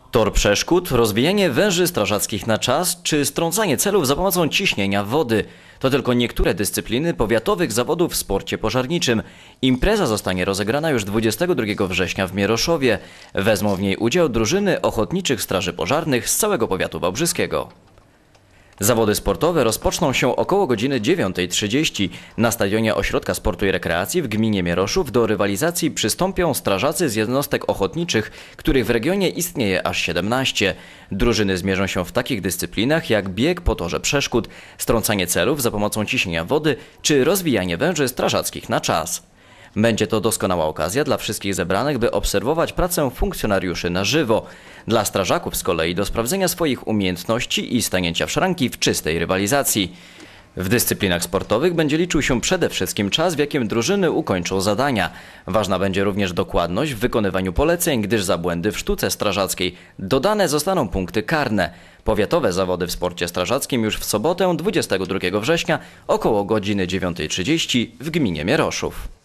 Tor przeszkód, rozwijanie węży strażackich na czas czy strącanie celów za pomocą ciśnienia wody. To tylko niektóre dyscypliny powiatowych zawodów w sporcie pożarniczym. Impreza zostanie rozegrana już 22 września w Mieroszowie. Wezmą w niej udział drużyny ochotniczych straży pożarnych z całego powiatu wałbrzyskiego. Zawody sportowe rozpoczną się około godziny 9:30. Na stadionie Ośrodka Sportu i Rekreacji w gminie Mieroszów do rywalizacji przystąpią strażacy z jednostek ochotniczych, których w regionie istnieje aż 17. Drużyny zmierzą się w takich dyscyplinach jak bieg po torze przeszkód, strącanie celów za pomocą ciśnienia wody czy rozwijanie węży strażackich na czas. Będzie to doskonała okazja dla wszystkich zebranych, by obserwować pracę funkcjonariuszy na żywo. Dla strażaków z kolei do sprawdzenia swoich umiejętności i stanięcia w szranki w czystej rywalizacji. W dyscyplinach sportowych będzie liczył się przede wszystkim czas, w jakim drużyny ukończą zadania. Ważna będzie również dokładność w wykonywaniu poleceń, gdyż za błędy w sztuce strażackiej dodane zostaną punkty karne. Powiatowe zawody w sporcie strażackim już w sobotę 22 września około godziny 9:30 w gminie Mieroszów.